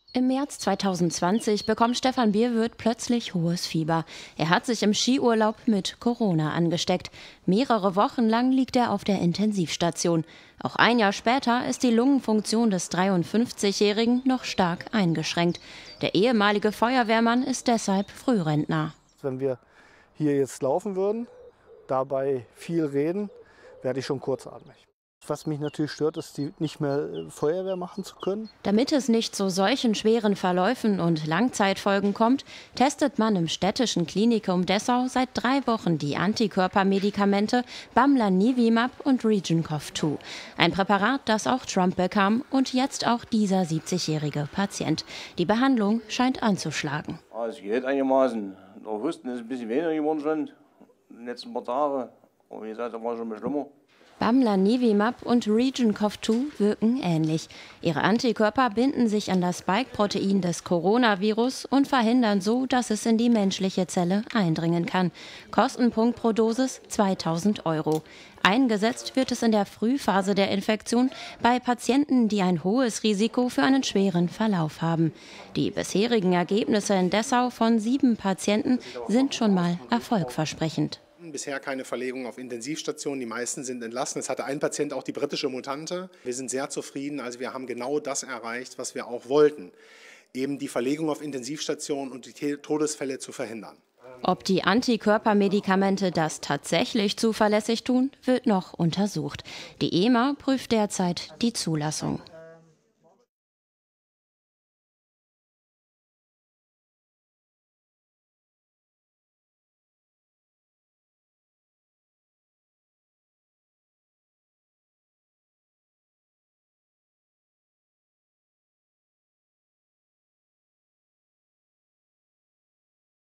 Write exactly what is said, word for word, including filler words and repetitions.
Im März zweitausendzwanzig bekommt Stefan Bierwirth plötzlich hohes Fieber. Er hat sich im Skiurlaub mit Corona angesteckt. Mehrere Wochen lang liegt er auf der Intensivstation. Auch ein Jahr später ist die Lungenfunktion des dreiundfünfzigjährigen noch stark eingeschränkt. Der ehemalige Feuerwehrmann ist deshalb Frührentner. Wenn wir hier jetzt laufen würden, dabei viel reden, werde ich schon kurzatmig. Was mich natürlich stört, ist, die nicht mehr Feuerwehr machen zu können. Damit es nicht zu solchen schweren Verläufen und Langzeitfolgen kommt, testet man im städtischen Klinikum Dessau seit drei Wochen die Antikörpermedikamente Bamlanivimab und Regencov zwei. Ein Präparat, das auch Trump bekam und jetzt auch dieser siebzigjährige Patient. Die Behandlung scheint anzuschlagen. Es geht einigermaßen. Der Husten ist ein bisschen weniger geworden schon in den letzten paar Tagen. Aber wie gesagt, das war schon mal schlimmer. Bamlanivimab und Regencov zwei wirken ähnlich. Ihre Antikörper binden sich an das Spike-Protein des Coronavirus und verhindern so, dass es in die menschliche Zelle eindringen kann. Kostenpunkt pro Dosis zweitausend Euro. Eingesetzt wird es in der Frühphase der Infektion bei Patienten, die ein hohes Risiko für einen schweren Verlauf haben. Die bisherigen Ergebnisse in Dessau von sieben Patienten sind schon mal erfolgversprechend. Bisher keine Verlegung auf Intensivstationen, die meisten sind entlassen. Es hatte ein Patient auch die britische Mutante. Wir sind sehr zufrieden, also wir haben genau das erreicht, was wir auch wollten. Eben die Verlegung auf Intensivstationen und die Todesfälle zu verhindern. Ob die Antikörpermedikamente das tatsächlich zuverlässig tun, wird noch untersucht. Die E M A prüft derzeit die Zulassung.